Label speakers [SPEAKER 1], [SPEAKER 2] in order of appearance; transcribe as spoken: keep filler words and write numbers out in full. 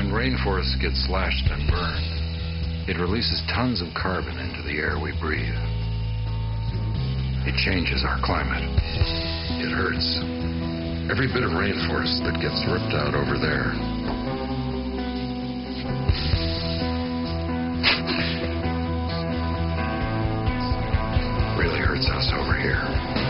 [SPEAKER 1] When rainforests get slashed and burned, it releases tons of carbon into the air we breathe. It changes our climate. It hurts. Every bit of rainforest that gets ripped out over there really hurts us over here.